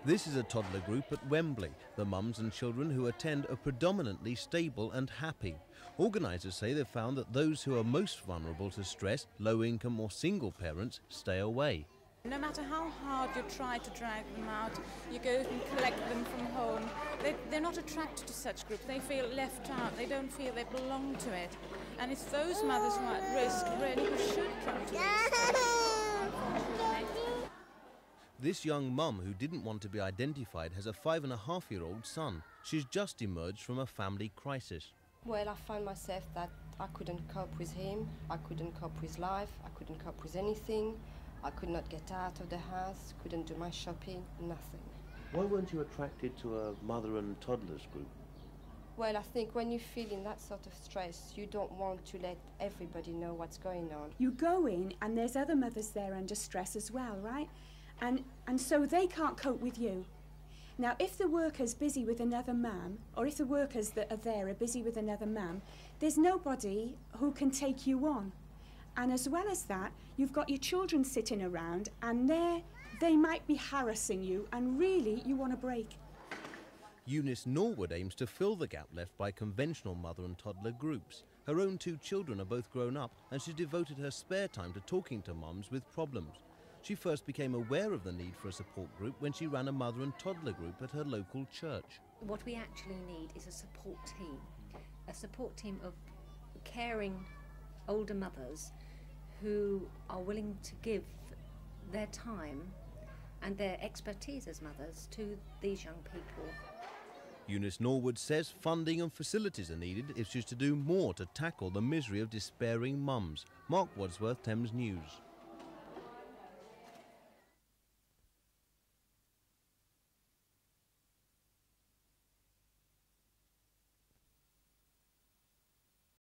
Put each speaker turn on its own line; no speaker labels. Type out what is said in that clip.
This is a toddler group at Wembley. The mums and children who attend are predominantly stable and happy. Organisers say they've found that those who are most vulnerable to stress, low income or single parents, stay away.
No matter how hard you try to drag them out, you go and collect them from home, they're not attracted to such groups. They feel left out, they don't feel they belong to it. And it's those mothers who are at risk, really, who should come to these.
This young mum, who didn't want to be identified, has a 5.5-year-old son. She's just emerged from a family crisis.
Well, I found myself that I couldn't cope with him, I couldn't cope with life, I couldn't cope with anything. I could not get out of the house, couldn't do my shopping, nothing.
Why weren't you attracted to a mother and toddlers group?
Well, I think when you feel in that sort of stress, you don't want to let everybody know what's going on.
You go in and there's other mothers there under stress as well, right? And so they can't cope with you. Now, if the worker's busy with another mum, or if the workers that are there are busy with another mum, there's nobody who can take you on. And as well as that, you've got your children sitting around and they might be harassing you and really you want a break.
Eunice Norwood aims to fill the gap left by conventional mother and toddler groups. Her own 2 children are both grown up and she's devoted her spare time to talking to mums with problems. She first became aware of the need for a support group when she ran a mother and toddler group at her local church.
What we actually need is a support team of caring older mothers who are willing to give their time and their expertise as mothers to these young people.
Eunice Norwood says funding and facilities are needed if she's to do more to tackle the misery of despairing mums. Mark Wadsworth, Thames News.